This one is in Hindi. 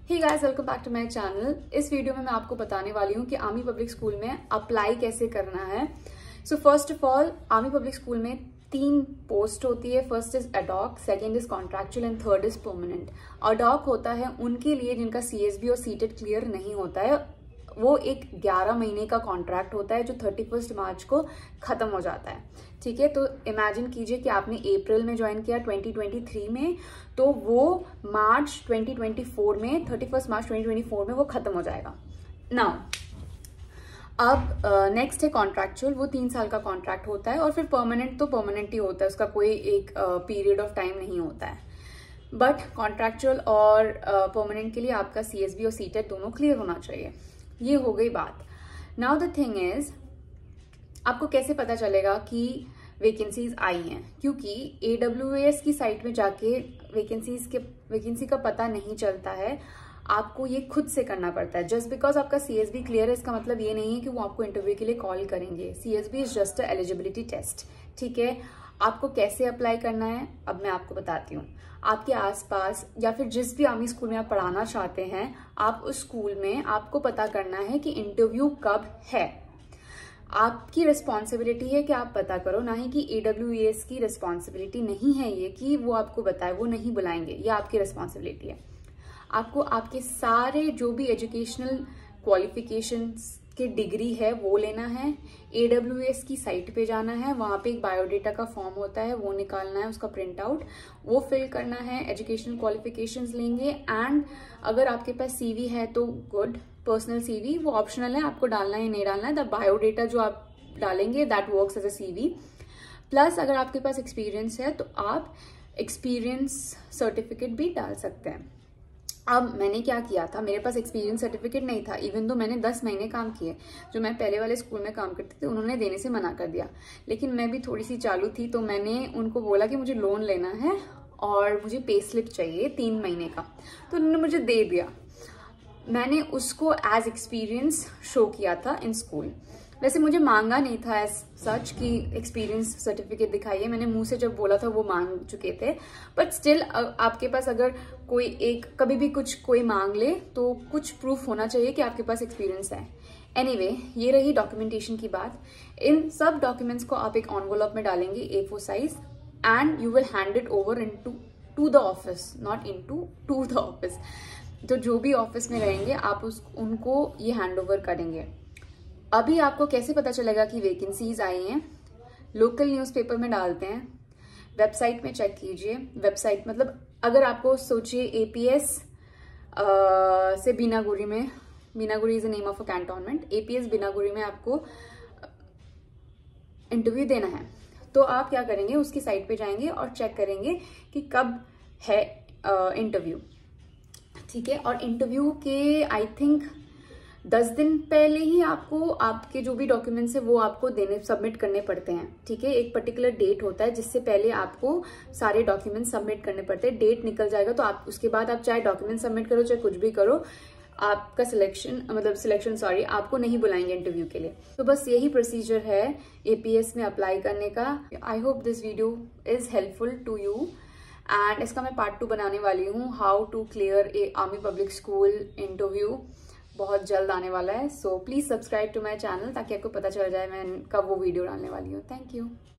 Hey guys, welcome back to my channel. इस वीडियो में मैं आपको बताने वाली हूँ कि आर्मी पब्लिक स्कूल में अप्लाई कैसे करना है। So first of all, army public school में 3 पोस्ट होती है। First is ad hoc, second is contractual and third is permanent. Ad hoc होता है उनके लिए जिनका सीएसबी और सीटेट क्लियर नहीं होता है। वो एक 11 महीने का कॉन्ट्रैक्ट होता है जो 31 मार्च को खत्म हो जाता है। ठीक है, तो इमेजिन कीजिए कि आपने अप्रैल में ज्वाइन किया 2023 में, तो वो मार्च 2024 में 31 मार्च 2024 में वो खत्म हो जाएगा। नाउ अब नेक्स्ट है कॉन्ट्रैक्चुअल। वो 3 साल का कॉन्ट्रैक्ट होता है। और फिर परमानेंट तो परमानेंट ही होता है, उसका कोई एक पीरियड ऑफ टाइम नहीं होता है। बट कॉन्ट्रैक्चुअल और परमानेंट के लिए आपका सीएसबी और सीटेट दोनों क्लियर होना चाहिए। ये हो गई बात। नाउ द थिंग इज, आपको कैसे पता चलेगा कि वैकेंसीज आई हैं? क्योंकि AWS की साइट में जाके वैकेंसी का पता नहीं चलता है। आपको ये खुद से करना पड़ता है। जस्ट बिकॉज आपका सीएसबी क्लियर है, इसका मतलब ये नहीं है कि वो आपको इंटरव्यू के लिए कॉल करेंगे। CSB is just a eligibility test. ठीक है, आपको कैसे अप्लाई करना है अब मैं आपको बताती हूँ। आपके आसपास या फिर जिस भी आर्मी स्कूल में आप पढ़ाना चाहते हैं, आप उस स्कूल में आपको पता करना है कि इंटरव्यू कब है। आपकी रिस्पॉन्सिबिलिटी है कि आप पता करो, ना ही कि AWS की रिस्पॉन्सिबिलिटी नहीं है ये कि वो आपको बताए। वो नहीं बुलाएंगे, ये आपकी रिस्पॉन्सिबिलिटी है। आपको आपके सारे जो भी एजुकेशनल क्वालिफिकेशंस के डिग्री है वो लेना है। AWS की साइट पे जाना है, वहां पे एक बायोडेटा का फॉर्म होता है, वो निकालना है, उसका प्रिंट आउट वो फिल करना है। एजुकेशनल क्वालिफिकेशंस लेंगे। एंड अगर आपके पास CV है तो गुड, पर्सनल CV वो ऑप्शनल है, आपको डालना है या नहीं डालना है। द बायोडेटा जो आप डालेंगे that works as a CV। Plus अगर आपके पास एक्सपीरियंस है तो आप एक्सपीरियंस सर्टिफिकेट भी डाल सकते हैं। अब मैंने क्या किया था, मेरे पास एक्सपीरियंस सर्टिफिकेट नहीं था। इवन तो मैंने 10 महीने काम किए। जो मैं पहले वाले स्कूल में काम करती थी उन्होंने देने से मना कर दिया। लेकिन मैं भी थोड़ी सी चालू थी, तो मैंने उनको बोला कि मुझे लोन लेना है और मुझे पे स्लिप चाहिए 3 महीने का। तो उन्होंने मुझे दे दिया। मैंने उसको एज एक्सपीरियंस शो किया था इन स्कूल। वैसे मुझे मांगा नहीं था एज सच कि एक्सपीरियंस सर्टिफिकेट दिखाइए। मैंने मुंह से जब बोला था वो मांग चुके थे। बट स्टिल आपके पास अगर कोई एक कभी भी कुछ कोई मांग ले तो कुछ प्रूफ होना चाहिए कि आपके पास एक्सपीरियंस है। एनीवे, ये रही डॉक्यूमेंटेशन की बात। इन सब डॉक्यूमेंट्स को आप एक एनवेलप में डालेंगे A4 size and you will hand it over to the office, not to the office. तो जो भी ऑफिस में रहेंगे आप उनको ये हैंड ओवर करेंगे। अभी आपको कैसे पता चलेगा कि वैकेंसीज आई हैं? लोकल न्यूज़पेपर में डालते हैं, वेबसाइट में चेक कीजिए। वेबसाइट मतलब अगर आपको सोचिए APS से बीनागुरी में, Binaguri is the name of a cantonment, APS Binaguri में आपको इंटरव्यू देना है, तो आप क्या करेंगे, उसकी साइट पे जाएंगे और चेक करेंगे कि कब है इंटरव्यू। ठीक है, और इंटरव्यू के आई थिंक 10 दिन पहले ही आपको आपके जो भी डॉक्यूमेंट्स है वो आपको सबमिट करने पड़ते हैं। ठीक है, एक पर्टिकुलर डेट होता है जिससे पहले आपको सारे डॉक्यूमेंट्स सबमिट करने पड़ते हैं। डेट निकल जाएगा तो आप उसके बाद आप चाहे डॉक्यूमेंट सबमिट करो चाहे कुछ भी करो, आपका सिलेक्शन आपको नहीं बुलाएंगे इंटरव्यू के लिए। तो बस यही प्रोसीजर है APS में अप्लाई करने का। I hope this video is helpful to you and इसका मैं पार्ट 2 बनाने वाली हूँ, how to clear a army public school interview. बहुत जल्द आने वाला है। So please subscribe to my channel ताकि आपको पता चल जाए मैं कब वो वीडियो डालने वाली हूँ। Thank you.